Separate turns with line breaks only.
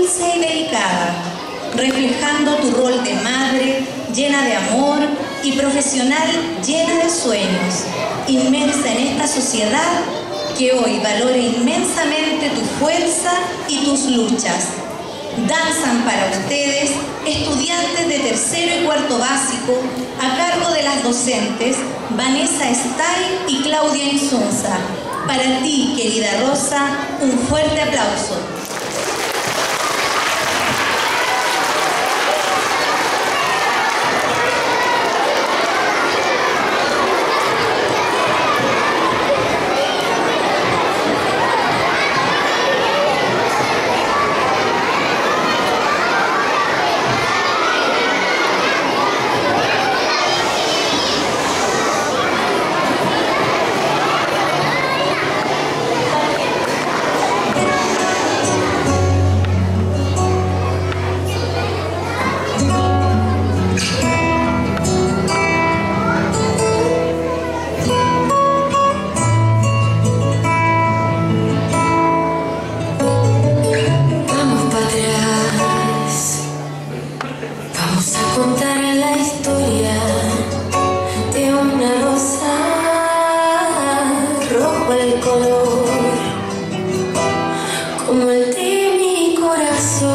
dulce y delicada, reflejando tu rol de madre llena de amor y profesional llena de sueños, inmersa en esta sociedad que hoy valora inmensamente tu fuerza y tus luchas. Danzan para ustedes estudiantes de tercero y cuarto básico a cargo de las docentes Vanessa Stay y Claudia Insunza. Para ti, querida Rosa, un fuerte aplauso.
Como el de mi corazón.